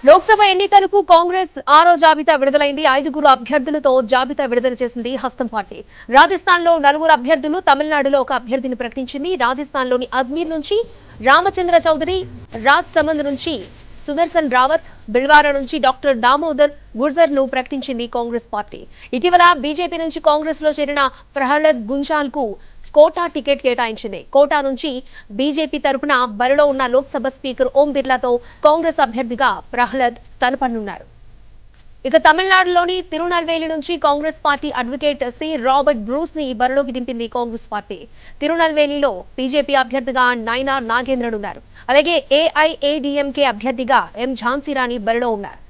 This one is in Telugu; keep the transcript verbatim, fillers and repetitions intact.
లోక్సభ ఎన్నికలకు కాంగ్రెస్ ఆరో జాబితా విడుదలైంది. ఐదుగురు అభ్యర్థులతో జాబితా విడుదల చేసింది హస్తం పార్టీ. రాజస్థాన్ లో నలుగురు అభ్యర్థులు, తమిళనాడులో ఒక అభ్యర్థిని ప్రకటించింది. రాజస్థాన్ లోని అజ్మీర్ నుంచి రామచంద్ర చౌదరి, రాజ్ సమంద్ నుంచి సుదర్శన్ రావత్, బిల్వారా నుంచి డాక్టర్ దామోదర్ గుర్జర్ ను ప్రకటించింది కాంగ్రెస్ పార్టీ. ఇటీవల బీజేపీ నుంచి కాంగ్రెస్ లో చేరిన ప్రహ్లాద్ గుంజాల్ కు కోటా టికెట్ కేటాయించింది. కోటా నుంచి బీజేపీ తరపున బరిలో ఉన్న లోక్సభ స్పీకర్ ఓం బిర్లాతో కాంగ్రెస్ అభ్యర్థిగా ప్రహ్లాద్ తలపనున్నారు. ఇక తమిళనాడులోని తిరునల్వేలి నుంచి Congress party advocate C Robert Bruce ని బరిలోకి దింపింది కాంగ్రెస్ పార్టీ. తిరునల్వేలిలో బీజేపీ అభ్యర్థిగా నైనా నాగేంద్రన్ ఉన్నారు. అలాగే ఏఐఏడీఎంకే అభ్యర్థిగా ఎం ఝాన్సీ రాణి బరిలో ఉన్నారు.